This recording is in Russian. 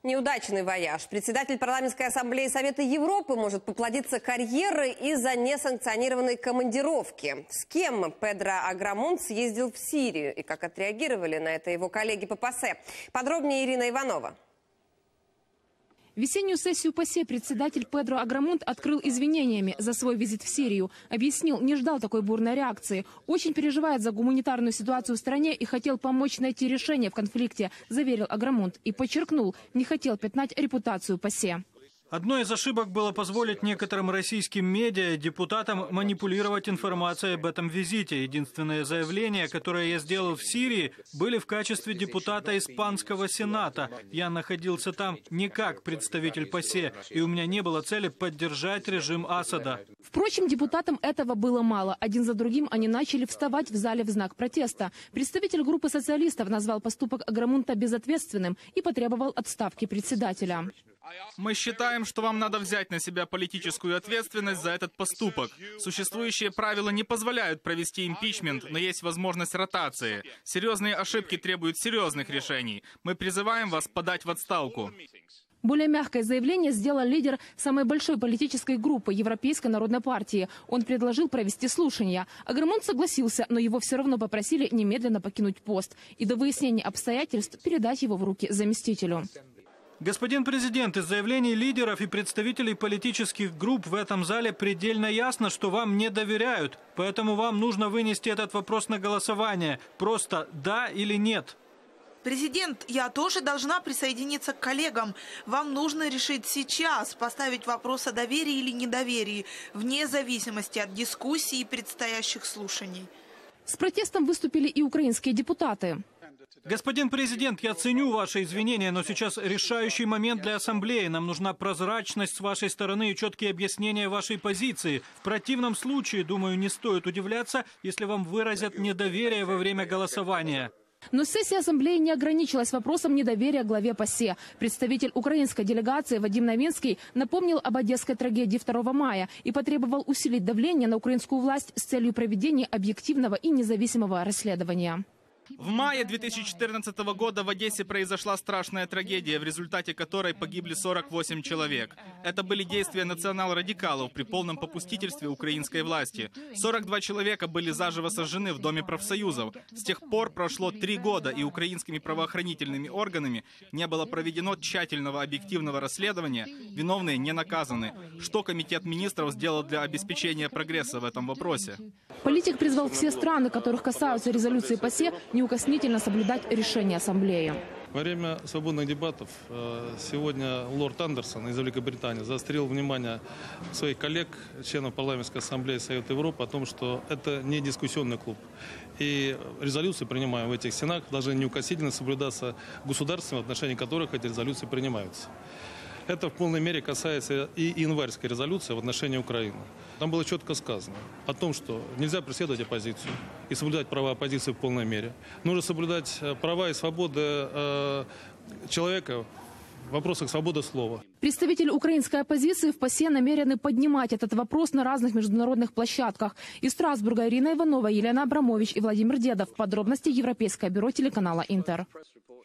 Неудачный вояж. Председатель парламентской ассамблеи Совета Европы может поплодиться карьерой из-за несанкционированной командировки. С кем Педро Аграмунт съездил в Сирию и как отреагировали на это его коллеги по ПАСЕ? Подробнее Ирина Иванова. Весеннюю сессию ПАСЕ председатель Педро Аграмунт открыл извинениями за свой визит в Сирию. Объяснил, не ждал такой бурной реакции. Очень переживает за гуманитарную ситуацию в стране и хотел помочь найти решение в конфликте, заверил Аграмунт. И подчеркнул, не хотел пятнать репутацию ПАСЕ. Одной из ошибок было позволить некоторым российским медиа, депутатам манипулировать информацией об этом визите. Единственные заявления, которые я сделал в Сирии, были в качестве депутата Испанского Сената. Я находился там не как представитель ПАСЕ, и у меня не было цели поддержать режим Асада. Впрочем, депутатам этого было мало. Один за другим они начали вставать в зале в знак протеста. Представитель группы социалистов назвал поступок Аграмунта безответственным и потребовал отставки председателя. Мы считаем, что вам надо взять на себя политическую ответственность за этот поступок. Существующие правила не позволяют провести импичмент, но есть возможность ротации. Серьезные ошибки требуют серьезных решений. Мы призываем вас подать в отставку. Более мягкое заявление сделал лидер самой большой политической группы Европейской народной партии. Он предложил провести слушания. Аграмунт согласился, но его все равно попросили немедленно покинуть пост и до выяснения обстоятельств передать его в руки заместителю. Господин президент, из заявлений лидеров и представителей политических групп в этом зале предельно ясно, что вам не доверяют. Поэтому вам нужно вынести этот вопрос на голосование. Просто да или нет. Президент, я тоже должна присоединиться к коллегам. Вам нужно решить сейчас, поставить вопрос о доверии или недоверии, вне зависимости от дискуссий и предстоящих слушаний. С протестом выступили и украинские депутаты. Господин президент, я ценю ваши извинения, но сейчас решающий момент для ассамблеи. Нам нужна прозрачность с вашей стороны и четкие объяснения вашей позиции. В противном случае, думаю, не стоит удивляться, если вам выразят недоверие во время голосования. Но сессия ассамблеи не ограничилась вопросом недоверия главе ПАСЕ. Представитель украинской делегации Вадим Новинский напомнил об одесской трагедии 2 мая и потребовал усилить давление на украинскую власть с целью проведения объективного и независимого расследования. В мае 2014 года в Одессе произошла страшная трагедия, в результате которой погибли 48 человек. Это были действия национал-радикалов при полном попустительстве украинской власти. 42 человека были заживо сожжены в Доме профсоюзов. С тех пор прошло 3 года, и украинскими правоохранительными органами не было проведено тщательного объективного расследования, виновные не наказаны. Что Комитет министров сделал для обеспечения прогресса в этом вопросе? Политик призвал все страны, которых касаются резолюции ПАСЕ, неукоснительно соблюдать решение ассамблеи. Во время свободных дебатов сегодня лорд Андерсон из Великобритании заострил внимание своих коллег, членов парламентской ассамблеи Совета Европы, о том, что это не дискуссионный клуб. И резолюции, принимаемые в этих стенах, должны неукоснительно соблюдаться государствами, в отношении которых эти резолюции принимаются. Это в полной мере касается и январской резолюции в отношении Украины. Там было четко сказано о том, что нельзя преследовать оппозицию и соблюдать права оппозиции в полной мере. Нужно соблюдать права и свободы человека в вопросах свободы слова. Представители украинской оппозиции в ПАСЕ намерены поднимать этот вопрос на разных международных площадках. Из Страсбурга Ирина Иванова, Елена Абрамович и Владимир Дедов. Подробности Европейское бюро телеканала Интер.